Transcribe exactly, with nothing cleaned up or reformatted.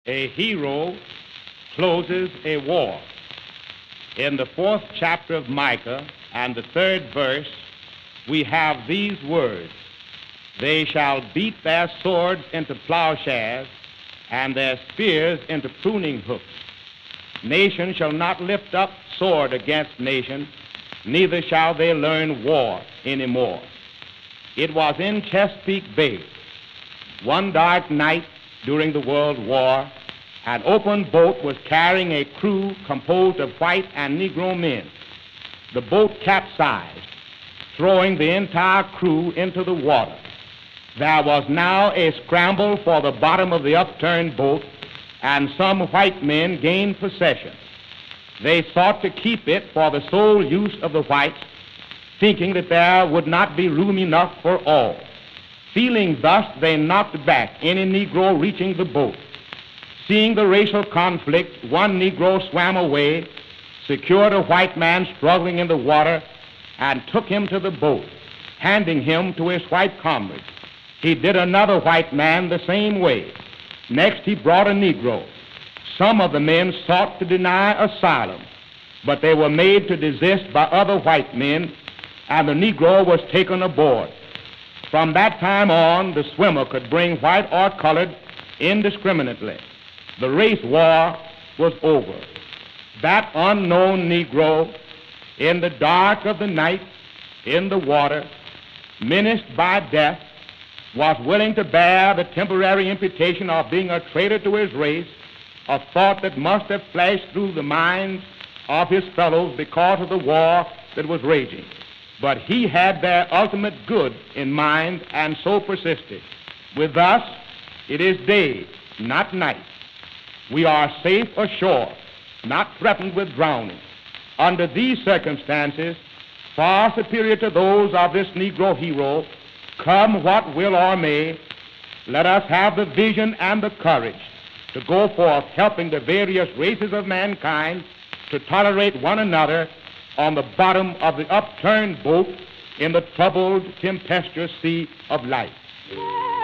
A hero closes a war. In the fourth chapter of Micah and the third verse, we have these words: They shall beat their swords into plowshares and their spears into pruning hooks. Nation shall not lift up sword against nation, neither shall they learn war anymore. It was in Chesapeake Bay, one dark night during the World War, an open boat was carrying a crew composed of white and Negro men. The boat capsized, throwing the entire crew into the water. There was now a scramble for the bottom of the upturned boat, and some white men gained possession. They sought to keep it for the sole use of the whites, thinking that there would not be room enough for all. Feeling thus, they knocked back any Negro reaching the boat. Seeing the racial conflict, one Negro swam away, secured a white man struggling in the water, and took him to the boat, handing him to his white comrades. He did another white man the same way. Next, he brought a Negro. Some of the men sought to deny asylum, but they were made to desist by other white men, and the Negro was taken aboard. From that time on, the swimmer could bring white or colored indiscriminately. The race war was over. That unknown Negro, in the dark of the night, in the water, menaced by death, was willing to bear the temporary imputation of being a traitor to his race, a thought that must have flashed through the minds of his fellows because of the war that was raging. But he had their ultimate good in mind and so persisted. With us, it is day, not night. We are safe ashore, not threatened with drowning. Under these circumstances, far superior to those of this Negro hero, come what will or may, let us have the vision and the courage to go forth helping the various races of mankind to tolerate one another on the bottom of the upturned boat in the troubled, tempestuous sea of life.